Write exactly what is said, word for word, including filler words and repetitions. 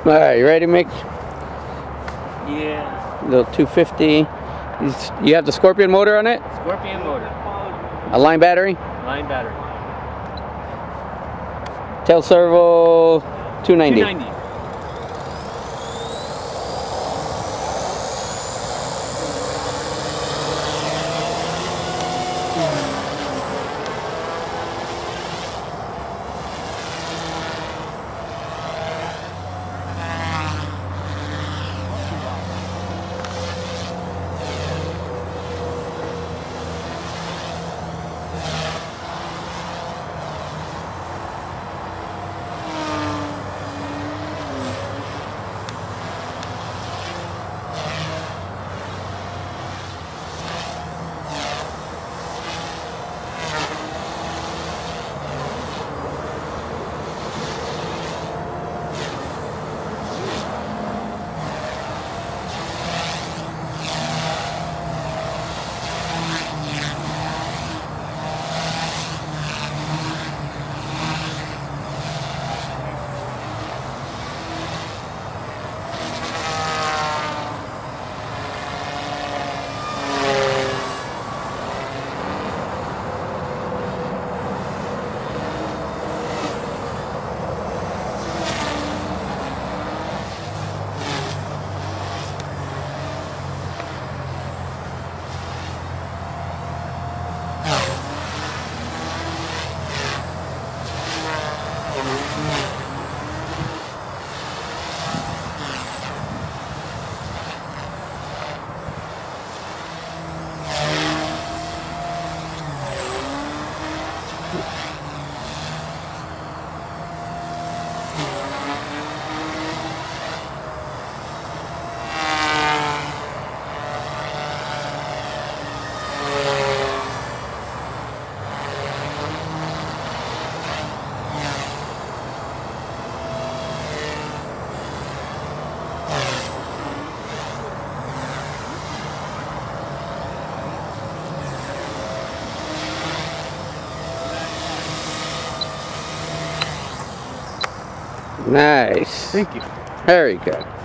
Alright, you ready, Mick? Yeah. Little two fifty. You have the Scorpion motor on it? Scorpion motor. A line battery? Line battery. Tail servo two ninety. two ninety. Nice. Thank you. Very good.